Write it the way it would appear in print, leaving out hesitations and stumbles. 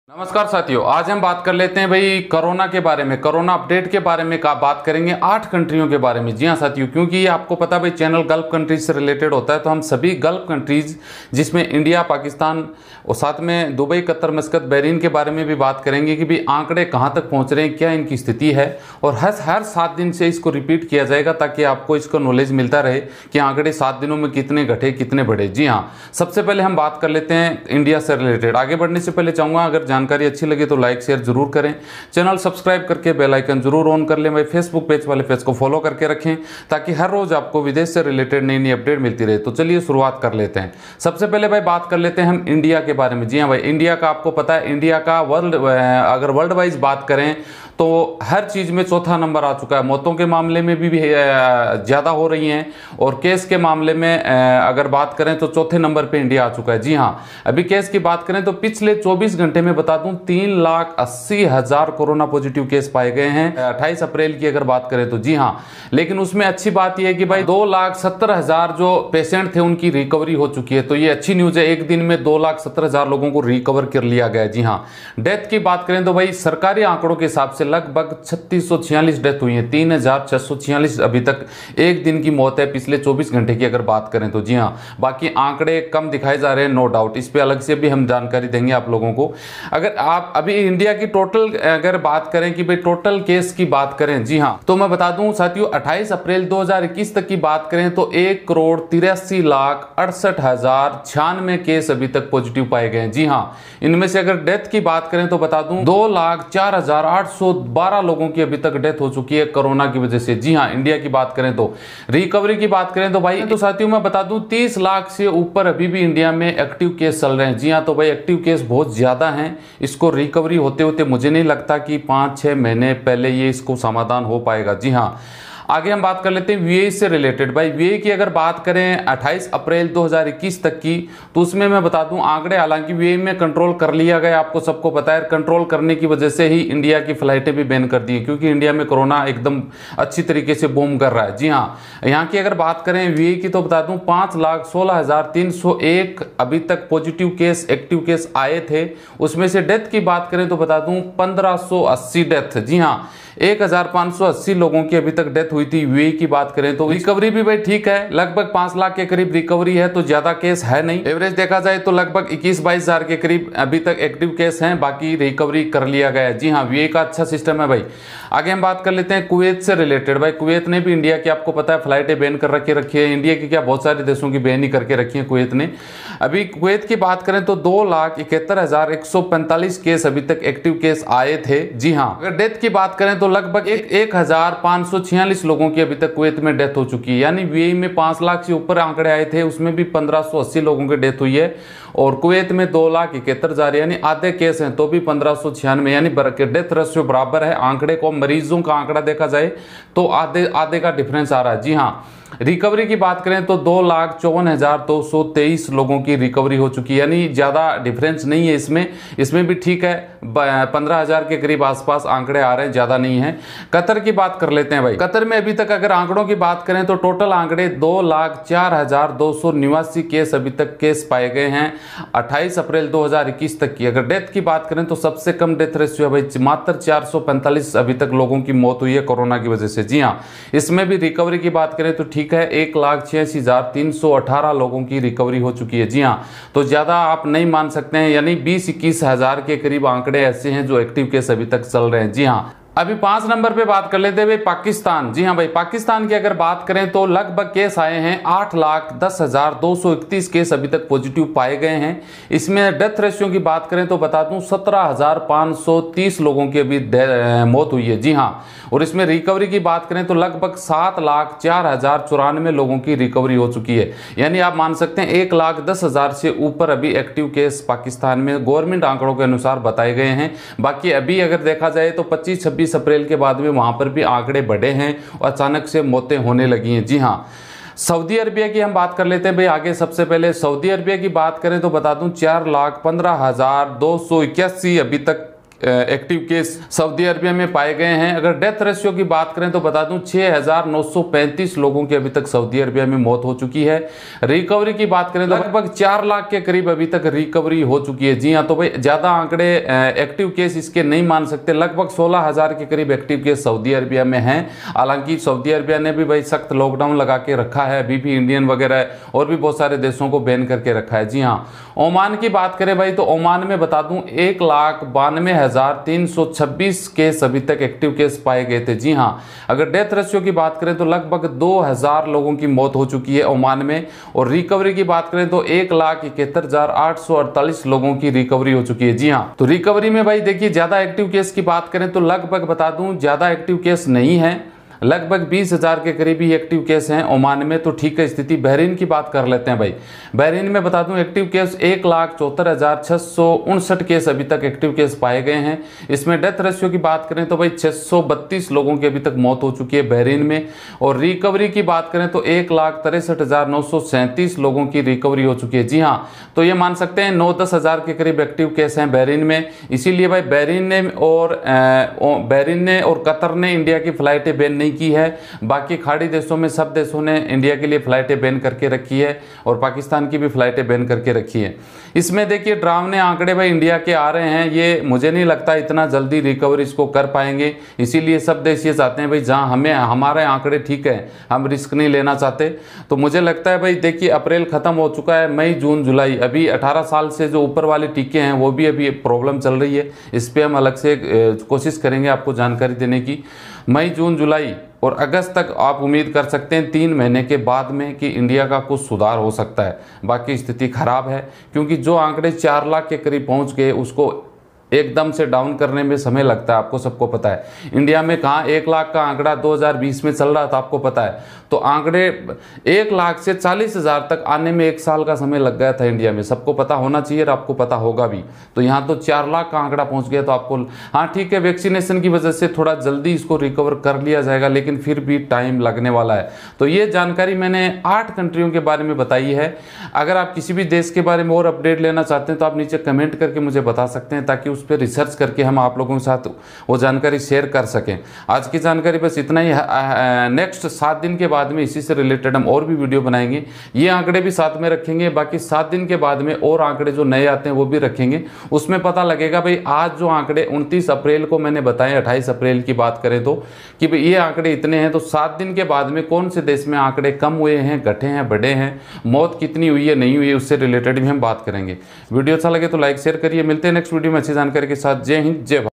नमस्कार साथियों, आज हम बात कर लेते हैं भाई कोरोना के बारे में, कोरोना अपडेट के बारे में बात करेंगे 8 कंट्रियों के बारे में। जी हाँ साथियों, क्योंकि ये आपको पता भाई चैनल गल्फ कंट्रीज से रिलेटेड होता है, तो हम सभी गल्फ कंट्रीज जिसमें इंडिया, पाकिस्तान और साथ में दुबई, कतर, मस्कत, बहरीन के बारे में भी बात करेंगे कि भाई आंकड़े कहाँ तक पहुँच रहे हैं, क्या इनकी स्थिति है। और हर 7 दिन से इसको रिपीट किया जाएगा ताकि आपको इसको नॉलेज मिलता रहे कि आंकड़े 7 दिनों में कितने घटे कितने बढ़े। जी हाँ, सबसे पहले हम बात कर लेते हैं इंडिया से रिलेटेड। आगे बढ़ने से पहले चाहूँगा अगर जानकारी अच्छी लगे तो लाइक शेयर जरूर करें, चैनल सब्सक्राइब करके बेल आइकन जरूर ऑन कर लें। भाई फेसबुक पेज वाले पेज को फॉलो करके रखें ताकि हर रोज आपको विदेश से रिलेटेड नई नई अपडेट मिलती रहे। तो चलिए शुरुआत कर लेते हैं। सबसे पहले भाई बात कर लेते हैं हम इंडिया के बारे में। जी हाँ भाई, इंडिया का आपको पता है, इंडिया का अगर वर्ल्ड वाइज बात करें तो हर चीज में चौथा नंबर आ चुका है। मौतों के मामले में भी ज्यादा हो रही हैं और केस के मामले में अगर बात करें तो चौथे नंबर पे इंडिया आ चुका है। जी हाँ, अभी केस की बात करें तो पिछले 24 घंटे में बता दूं 3,80,000 कोरोना पॉजिटिव केस पाए गए हैं 28 अप्रैल की अगर बात करें तो। जी हाँ, लेकिन उसमें अच्छी बात यह है कि भाई 2,70,000 जो पेशेंट थे उनकी रिकवरी हो चुकी है, तो ये अच्छी न्यूज है। एक दिन में 2,70,000 लोगों को रिकवर कर लिया गया है। जी हाँ, डेथ की बात करें तो भाई सरकारी आंकड़ों के हिसाब से लगभग 3646 डेथ हुई है, 3,646 अभी तक एक दिन की मौत है पिछले 24 घंटे की अगर बात करें तो। जी हाँ, बाकी आंकड़े कम दिखाए जा रहे हैं, नो डाउट, इस पे अलग से भी हम जानकारी देंगे आप लोगों को। अगर आप अभी इंडिया की टोटल अगर बात करें कि भाई टोटल केस की बात करें, जी हाँ, तो मैं बता दूं साथियों 28 अप्रैल 2021 तक की बात करें तो 1,83,68,096 केस अभी तक पॉजिटिव पाए गए हैं। जी हाँ, इनमें से अगर डेथ की बात करें तो बता दूं 2,04,812 लोगों की अभी तक डेथ हो चुकी है कोरोना की वजह से। जी हाँ, इंडिया की बात करें तो। रिकवरी की बात करें तो भाई तो साथियों मैं बता दूं 30 लाख से ऊपर अभी भी इंडिया में एक्टिव केस चल रहे हैं। जी हाँ, तो भाई एक्टिव केस बहुत ज्यादा हैं, इसको रिकवरी होते होते मुझे नहीं लगता कि 5-6 महीने पहले ये इसको समाधान हो पाएगा। जी हाँ, आगे हम बात कर लेते हैं वीए से रिलेटेड। भाई वीए की अगर बात करें 28 अप्रैल 2021 तक की, तो उसमें मैं बता दूं आंकड़े हालांकि वीए में कंट्रोल कर लिया गया, आपको सबको पता है। कंट्रोल करने की वजह से ही इंडिया की फ्लाइटें भी बैन कर दी, क्योंकि इंडिया में कोरोना एकदम अच्छी तरीके से बूम कर रहा है। जी हाँ, यहाँ की अगर बात करें वीए की तो बता दूं 5,16,301 अभी तक पॉजिटिव केस, एक्टिव केस आए थे। उसमें से डेथ की बात करें तो बता दूं 1,580 डेथ। जी हाँ, 1,580 लोगों की अभी तक डेथ हुई थी। यूएई की बात करें तो रिकवरी भी भाई ठीक है, लगभग 5 लाख के करीब रिकवरी है, तो ज्यादा केस है नहीं। एवरेज देखा जाए तो लगभग 21-22 हजार के करीब अभी तक एक्टिव केस हैं, बाकी रिकवरी कर लिया गया है। जी हाँ, यूएई का अच्छा सिस्टम है भाई। आगे हम बात कर लेते हैं कुवैत से रिलेटेड। भाई कुवैत ने भी इंडिया की आपको पता है फ्लाइटें बैन कर रखी है। इंडिया की क्या बहुत सारे देशों की बैन ही करके रखी है कुवैत ने। अभी कुवैत की बात करें तो 2,71,145 केस अभी तक एक्टिव केस आए थे। जी हाँ, अगर डेथ की बात करें तो लगभग 1,546 लोगों की अभी तक कुवैत में डेथ हो चुकी है। यानी यूएई में 5 लाख से ऊपर आंकड़े आए थे, उसमें भी 1,580 लोगों की डेथ हुई है। और कुवैत में 2,71,000 यानी आधे केस हैं तो भी 1,596, यानी डेथ रेशियो बराबर है। आंकड़े को मरीजों का आंकड़ा देखा जाए तो आधे का डिफरेंस आ रहा है। जी हाँ, रिकवरी की बात करें तो 2,54,223 लोगों की रिकवरी हो चुकी है, यानी ज्यादा डिफरेंस नहीं है इसमें भी ठीक है। 15,000 के करीब आसपास आंकड़े आ रहे हैं, ज्यादा नहीं है। कतर की बात कर लेते हैं भाई। कतर में अभी तक अगर आंकड़ों की बात करें तो टोटल आंकड़े 2,04,289 केस अभी तक केस पाए गए हैं 28 अप्रैल 2021 तक की। अगर डेथ की बात करें तो सबसे कम डेथ रेशियो है भाई, मात्र 445 अभी तक लोगों की मौत हुई है कोरोना की वजह से। जी हाँ, इसमें भी रिकवरी की बात करें तो ठीक है, 1,86,318 लोगों की रिकवरी हो चुकी है। जी हाँ, तो ज्यादा आप नहीं मान सकते हैं, यानी 20-21 हजार के करीब आंकड़े ऐसे हैं जो एक्टिव केस अभी तक चल रहे हैं। जी हाँ, अभी 5 नंबर पे बात कर लेते हैं भाई पाकिस्तान। जी हाँ भाई, पाकिस्तान की अगर बात करें तो लगभग केस आए हैं 8,10,231 केस अभी तक पॉजिटिव पाए गए हैं। इसमें डेथ रेशियो की बात करें तो बता दूं 17,530 लोगों की अभी मौत हुई है। जी हाँ, और इसमें रिकवरी की बात करें तो लगभग 7,04,094 लोगों की रिकवरी हो चुकी है। यानी आप मान सकते हैं 1,10,000 से ऊपर अभी एक्टिव केस पाकिस्तान में गवर्नमेंट आंकड़ों के अनुसार बताए गए हैं। बाकी अभी अगर देखा जाए तो 25-26 अप्रैल के बाद में वहां पर भी आंकड़े बढ़े हैं और अचानक से मौतें होने लगी हैं। जी हाँ, सऊदी अरबिया की हम बात कर लेते हैं भाई। आगे सबसे पहले सऊदी अरबिया की बात करें तो बता दूं 4,15,281 अभी तक एक्टिव केस सऊदी अरबिया में पाए गए हैं। अगर डेथ रेशियो की बात करें तो बता दूं 6,935 लोगों की अभी तक सऊदी अरबिया में मौत हो चुकी है। रिकवरी की बात करें तो लगभग 4 लाख के करीब अभी तक रिकवरी हो चुकी है। जी हाँ, तो भाई ज़्यादा आंकड़े एक्टिव केस इसके नहीं मान सकते। लगभग 16,000 के करीब एक्टिव केस सऊदी अरबिया में हैं। हालांकि सऊदी अरबिया ने भी भाई सख्त लॉकडाउन लगा के रखा है, अभी भी इंडियन वगैरह और भी बहुत सारे देशों को बैन करके रखा है। जी हाँ, ओमान की बात करें भाई तो ओमान में बता दूं 1,92,326 केस अभी तक एक्टिव केस पाए गए थे। जी हाँ, अगर डेथ रेशियो की बात करें तो लगभग 2,000 लोगों की मौत हो चुकी है ओमान में। और रिकवरी की बात करें तो 1,71,848 लोगों की रिकवरी हो चुकी है। जी हाँ, तो रिकवरी में भाई देखिए ज्यादा एक्टिव केस की बात करें तो लगभग बता दूं ज्यादा एक्टिव केस नहीं है, लगभग 20,000 के करीब ही एक्टिव केस हैं ओमान में। तो ठीक है स्थिति। बहरीन की बात कर लेते हैं भाई। बहरीन में बता दूं एक्टिव केस 1,74,659 केस अभी तक एक्टिव केस पाए गए हैं। इसमें डेथ रेशियो की बात करें तो भाई 632 लोगों की अभी तक मौत हो चुकी है बहरीन में। और रिकवरी की बात करें तो 1,63,937 लोगों की रिकवरी हो चुकी है। जी हाँ, तो ये मान सकते हैं 9-10 हज़ार के करीब एक्टिव केस हैं बहरीन में। इसीलिए भाई बहरीन ने और कतर ने इंडिया की फ्लाइटें बैन की है। बाकी खाड़ी देशों में सब देशों ने इंडिया के लिए फ्लाइटें बैन करके रखी है और पाकिस्तान की भी फ्लाइटें बैन करके रखी है। इसमें देखिए डरावने आंकड़े भाई इंडिया के आ रहे हैं। ये मुझे नहीं लगता इतना जल्दी रिकवरी इसको कर पाएंगे। इसीलिए सब देश ये चाहते हैं भाई जहां हमें हमारे आंकड़े ठीक है, हम रिस्क नहीं लेना चाहते। तो मुझे लगता है भाई देखिए अप्रैल खत्म हो चुका है, मई जून जुलाई, अभी 18 साल से जो ऊपर वाले टीके हैं वो भी अभी प्रॉब्लम चल रही है। इस पर हम अलग से कोशिश करेंगे आपको जानकारी देने की। मई जून जुलाई और अगस्त तक आप उम्मीद कर सकते हैं 3 महीने के बाद में कि इंडिया का कुछ सुधार हो सकता है। बाकी स्थिति खराब है क्योंकि जो आंकड़े 4 लाख के करीब पहुंच गए उसको एकदम से डाउन करने में समय लगता है, आपको सबको पता है। इंडिया में कहाँ 1 लाख का आंकड़ा 2020 में चल रहा था, आपको पता है। तो आंकड़े 1 लाख से 40,000 तक आने में 1 साल का समय लग गया था इंडिया में, सबको पता होना चाहिए और आपको पता होगा भी। तो यहाँ तो 4 लाख का आंकड़ा पहुँच गया। तो आपको हाँ ठीक है, वैक्सीनेशन की वजह से थोड़ा जल्दी इसको रिकवर कर लिया जाएगा, लेकिन फिर भी टाइम लगने वाला है। तो ये जानकारी मैंने 8 कंट्रियों के बारे में बताई है। अगर आप किसी भी देश के बारे में और अपडेट लेना चाहते हैं तो आप नीचे कमेंट करके मुझे बता सकते हैं, ताकि उस पर रिसर्च करके हम आप लोगों के साथ वो जानकारी शेयर कर सकें। आज की जानकारी बस इतना ही। नेक्स्ट 7 दिन के बाद में इसी से रिलेटेड हम और भी वीडियो बनाएंगे। ये आंकड़े भी साथ में रखेंगे, बाकी 7 दिन के बाद में और आंकड़े जो नए आते हैं वो भी रखेंगे। उसमें पता लगेगा भाई आज जो आंकड़े 29 अप्रैल को मैंने बताए, 28 अप्रैल की बात करें तो कि भाई ये आंकड़े इतने हैं, तो 7 दिन के बाद में कौन से देश में आंकड़े कम हुए हैं, घटे हैं, बढ़े हैं, मौत कितनी हुई है, नहीं हुई है, उससे रिलेटेड भी हम बात करेंगे। वीडियो अच्छा लगे तो लाइक शेयर करिए। मिलते हैं नेक्स्ट वीडियो में अच्छी जानकारी के साथ। जय हिंद, जय भारत।